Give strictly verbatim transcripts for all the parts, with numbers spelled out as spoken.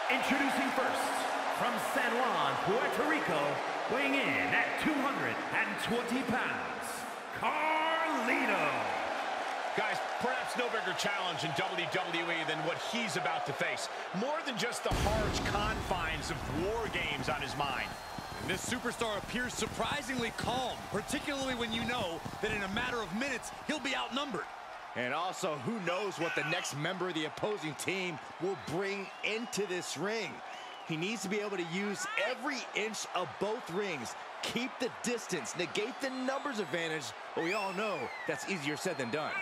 Introducing first, from San Juan, Puerto Rico, weighing in at two hundred twenty pounds, Carlito. Guys, perhaps no bigger challenge in W W E than what he's about to face. More than just the harsh confines of war games on his mind. And this superstar appears surprisingly calm, particularly when you know that in a matter of minutes, he'll be outnumbered. And also, who knows what the next member of the opposing team will bring into this ring. He needs to be able to use every inch of both rings, keep the distance, negate the numbers advantage, but we all know that's easier said than done.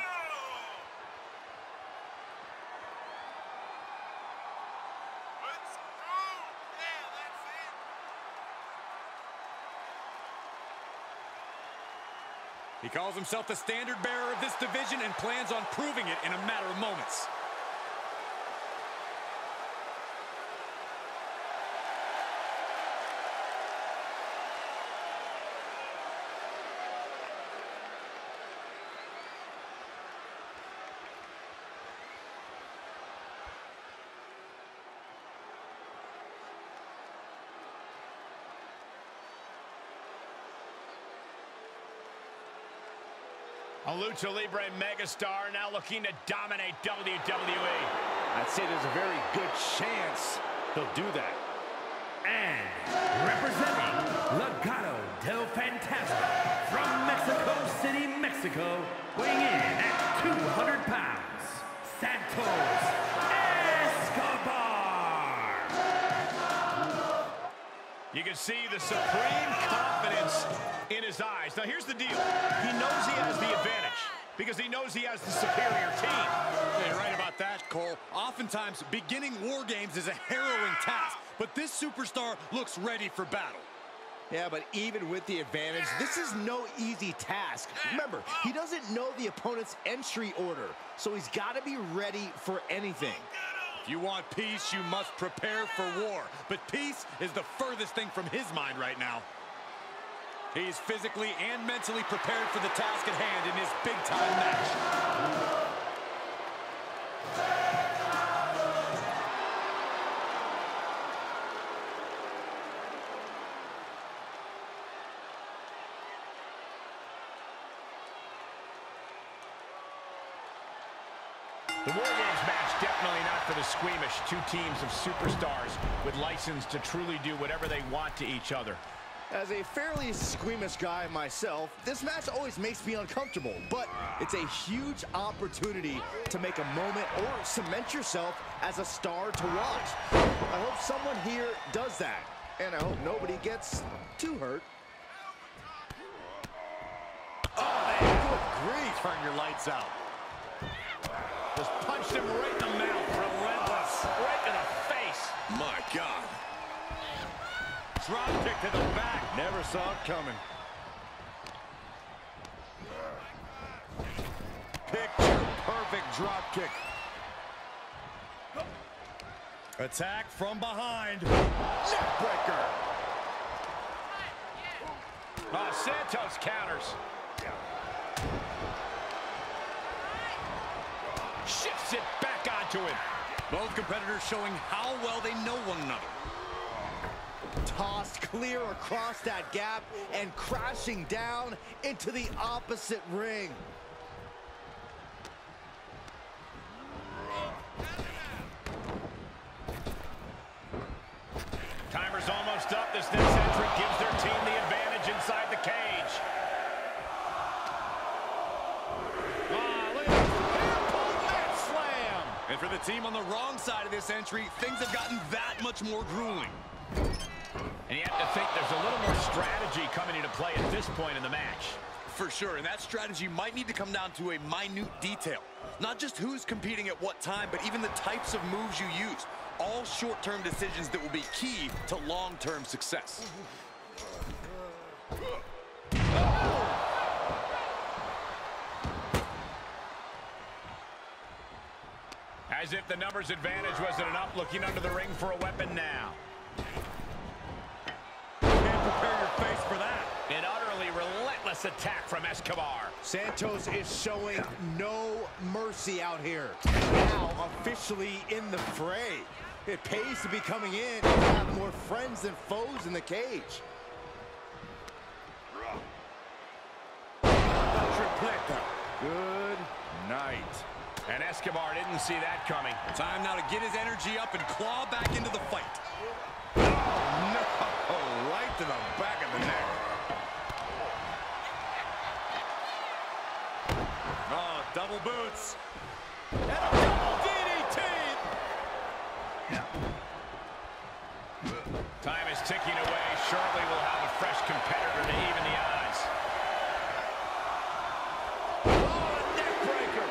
He calls himself the standard bearer of this division and plans on proving it in a matter of moments. A Lucha Libre megastar now looking to dominate W W E. I'd say there's a very good chance he'll do that. And representing Legado del Fantasma from Mexico City, Mexico, weighing in at two hundred pounds, Santos Escobar. You can see the supreme confidence in his eyes. Now here's the deal. He knows he has the advantage because he knows he has the superior team. Yeah, you're right about that, Cole. Oftentimes, beginning war games is a harrowing task, but this superstar looks ready for battle. Yeah, but even with the advantage, this is no easy task. Remember, he doesn't know the opponent's entry order, so he's got to be ready for anything. If you want peace, you must prepare for war. But peace is the furthest thing from his mind right now. He's physically and mentally prepared for the task at hand in his big-time match. The War Games match, definitely not for the squeamish. Two teams of superstars with license to truly do whatever they want to each other. As a fairly squeamish guy myself, this match always makes me uncomfortable, but it's a huge opportunity to make a moment or cement yourself as a star to watch. I hope someone here does that, and I hope nobody gets too hurt. Oh, man, good grief. Turn your lights out. Just punched him right in the mouth. Relentless. Right in the face. My God. Drop kick to the back. Never saw it coming. Picture perfect drop kick. Attack from behind. Neckbreaker. Oh, Santos counters. Shifts it back onto him. Both competitors showing how well they know one another. Tossed clear across that gap and crashing down into the opposite ring. Timer's almost up. This next entry gives their team the advantage inside the cage. Oh, look at this hair-pulled mat slam. And for the team on the wrong side of this entry, things have gotten that much more grueling. And you have to think there's a little more strategy coming into play at this point in the match. For sure, and that strategy might need to come down to a minute detail. Not just who's competing at what time, but even the types of moves you use. All short-term decisions that will be key to long-term success. As if the numbers advantage wasn't enough, looking under the ring for a weapon now. Can't prepare your face for that. An utterly relentless attack from Escobar. Santos is showing no mercy out here. Now officially in the fray. It pays to be coming in and have more friends than foes in the cage. Tripleta. Good night. And Escobar didn't see that coming. Time now to get his energy up and claw back into the fight. Oh, no. Right to the back of the neck. Oh, double boots. And a double D D T. Time is ticking away. Shortly we'll have a fresh competitor to even the odds. Oh, a neck breaker.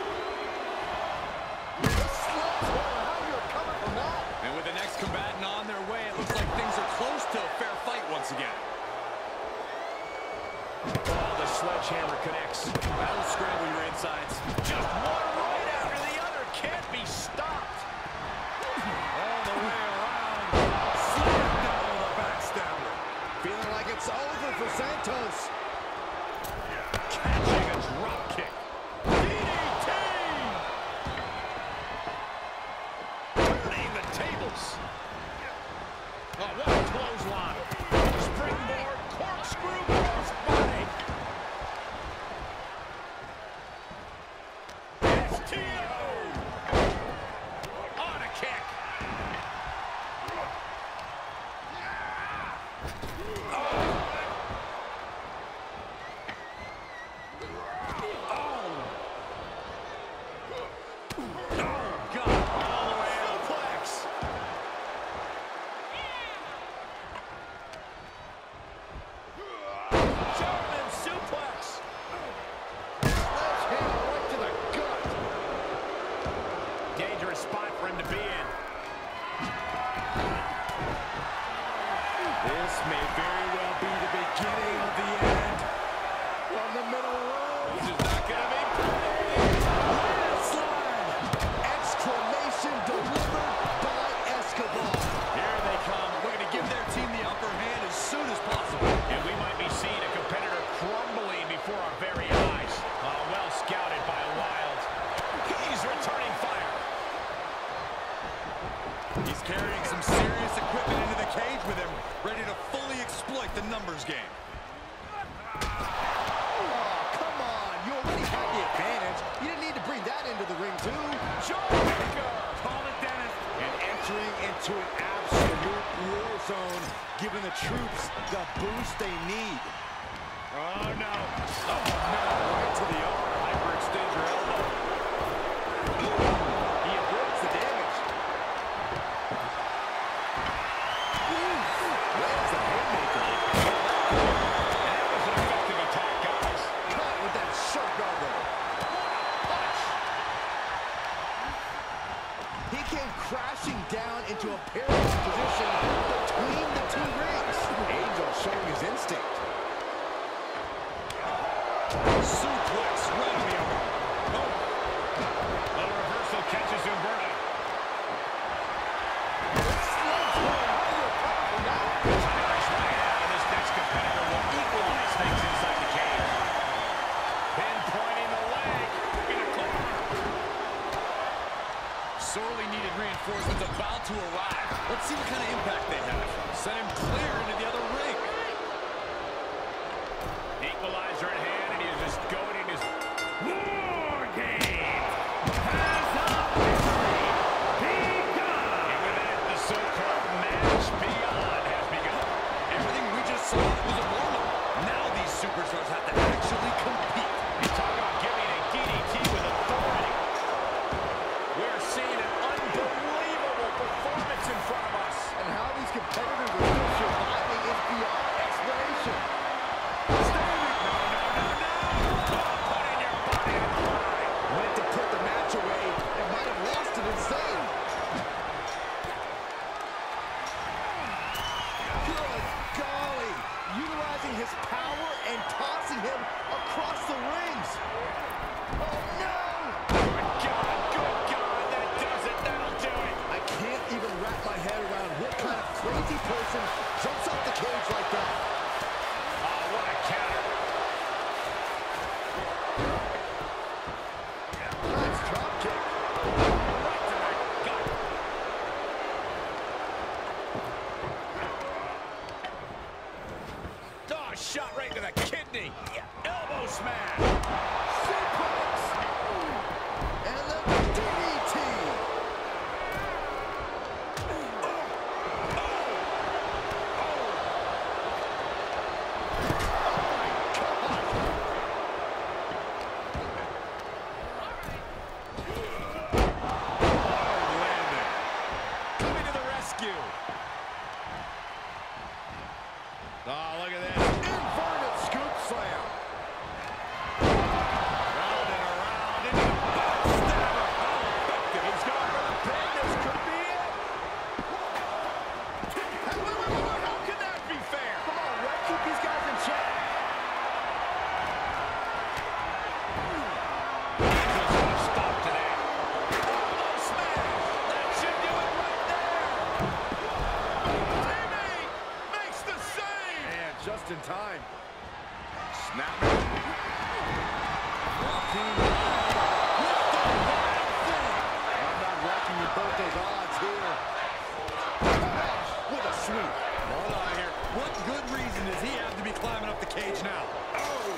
Coming from that. And with the next combatant on their way, it looks like things are close to a fair fight once again. Oh, the sledgehammer connects. That'll scramble your insides. Just one right after the other. Can't be stopped. All the way around. Slam down with a backstabber. Feeling like it's over for Santos. Catching a drop kick. D D T! Turning the tables. Oh, what a clothesline. Springboard, corkscrew, crossbody. S T O. On a kick. Spot for him to be in. This may very well be the beginning of the end. From the middle row. This is not going to be pretty. Landslide! Exclamation delivered by Escobar. Here they come, looking to give their team the upper hand as soon as possible. And we might be seeing a competitor crumbling before our very eyes. Uh, well scouted by Wild. He's returning fire. He's carrying some serious equipment into the cage with him, ready to fully exploit the numbers game. Oh, come on. You already had the advantage. You didn't need to bring that into the ring, too. Jawbreaker. Call it Dennis. And entering into an absolute war zone, giving the troops the boost they need. Oh, no. Oh, no. Right to the arm. Hyperextend your elbow. He avoids the damage. Lands the haymaker. That was an effective attack, guys. Caught with that sharp elbow. Punch. He came crashing down into a perilous position between the two rings. Angel showing his instinct. Suplex right on the arm. Oh. A reversal catches Umberto. Timer's running out, and this next competitor will equalize things inside the cage. Then pointing the leg in a corner. Sorely needed reinforcements about to arrive. Let's see what kind of impact they have. Send him clear into the other ring. Equalizer in hand, and he's just going in his... War Games has officially begun. And with that, the so-called match beyond has begun. Everything we just saw was a warm-up. Now these superstars have to actually compete. You talk about giving a D D T with authority. We're seeing an unbelievable performance in front of us. And how these competitors are still surviving is beyond explanation. No, no, you both those odds here. With a sweep. Hold on here. What good reason does he have to be climbing up the cage now? Oh!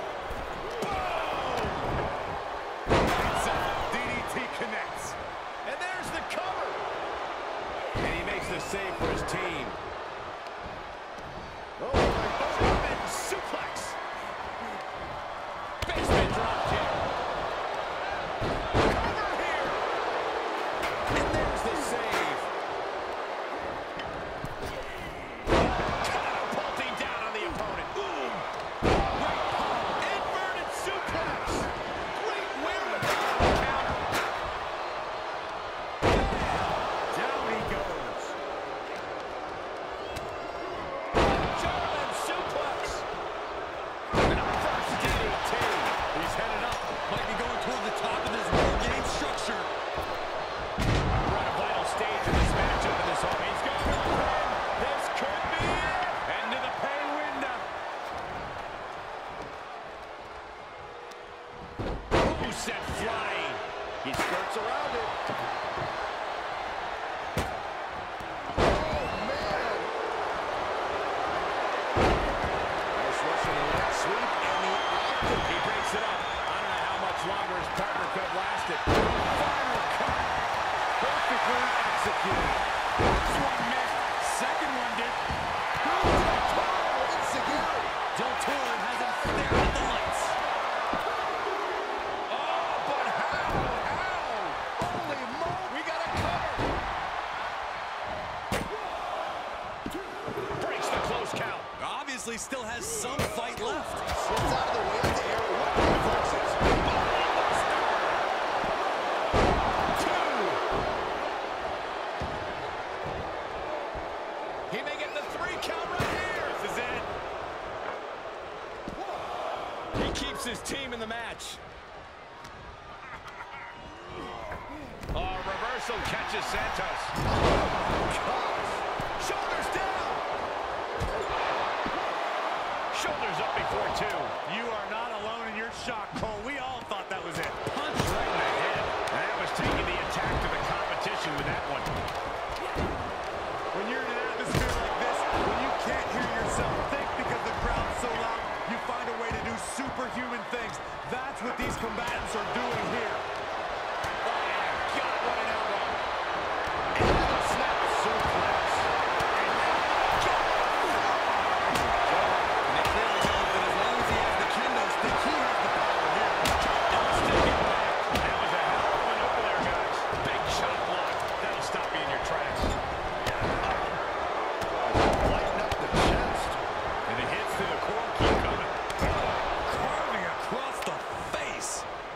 D D T connects. And there's the cover. And he makes the save for his team. Oh, my German suplex. Basement drop kick. Cover here. And there's the save. Catapulting down on the opponent. Boom. Right palm. Inverted suplex. Great wherewithal to counter. Down he goes. German suplex. And a first D D T. He's headed up. Might be going toward the top of this War Game structure. We're at a vital stage in this matchup in this home. He's got the pin. This could be it. Into the pay window. Who set flying? He skirts around it. Nice Russian leg sweep and the optic. He breaks it up. I don't know how much longer his partner could have lasted. Final cut. Perfectly executed. First one missed. Second one did. Del Toro has him staring at the lights. Oh, but how? How? Holy moly. We got a cover. Breaks the close count. Obviously still has some fight left. Slips out of the way of the air. What reflexes? He may get the three count right here. This is it. He keeps his team in the match. Oh, reversal catches Santos. Shoulders down. Shoulders up before two. You are not alone in your shock, Cole. We all thought that was it. Punch right in the head. That was taking the attack to the competition with that one. When you're in an atmosphere like this, when you can't hear yourself think because the crowd's so loud, you find a way to do superhuman things. That's what these combatants are doing here. God, what an elbow. Into the snap suplex. And they clearly know that as long as he has the kendo stick, he has the power here. That was a hell of an opener, guys. Big shot block. That'll stop you in your tracks. Lighten up the chest. And the hits to the core keep coming. Carving across the face.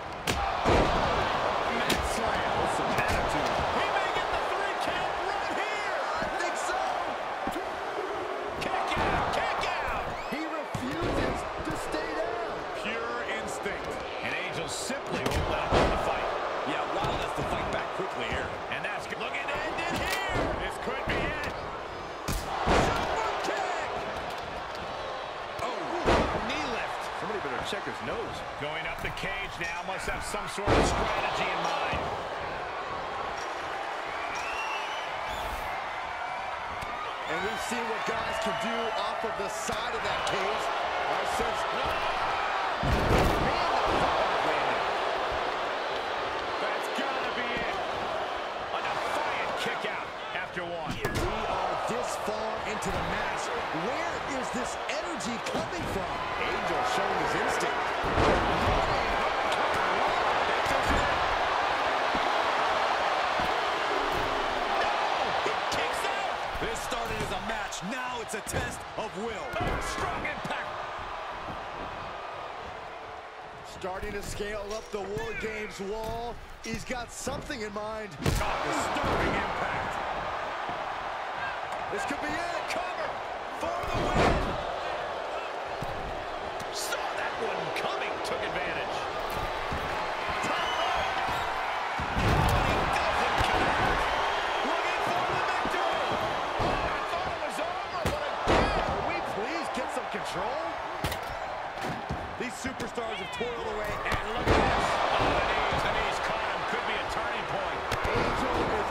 Mat slam with some attitude. He may get the three count right here. I think so. Kick out, kick out. He refuses to stay down. Pure instinct. And Angel simply won't let him win the fight. Yeah, Wild has to fight back quickly here. And that's good. Looking to end it here. This could be it. Super kick. Oh, knee lift. Somebody better check his nose. Going up the cage now. Must have some sort of strategy in mind. And we've seen what guys can do off of the side of that cage. I sense... That's gotta be it. A defiant kick out after one. We are this far into the match. Where is this energy coming from? Angel showing his instinct. This started as a match. Now it's a test of will. Strong impact. Starting to scale up the War Games wall. He's got something in mind. Disturbing impact. This could be it. Cover for the win. Saw that one coming. Took advantage. Top rope. But he doesn't connect. Looking for the victory. Oh, I thought it was over, but again. Can we please get some control? These superstars have toiled away. And look at this. Oh, the knees, the knees caught him. Could be a turning point. Angel is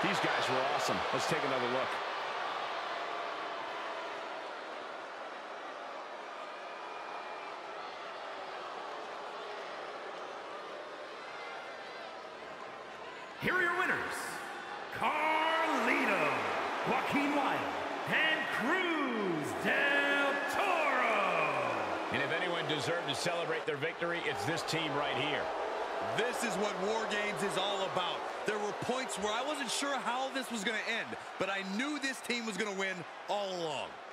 These guys were awesome. Let's take another look. Here are your winners, Carlito, Joaquin Wilde, and Cruz del Toro. And if anyone deserved to celebrate their victory, it's this team right here. This is what War Games is all about. There were points where I wasn't sure how this was going to end, but I knew this team was going to win all along.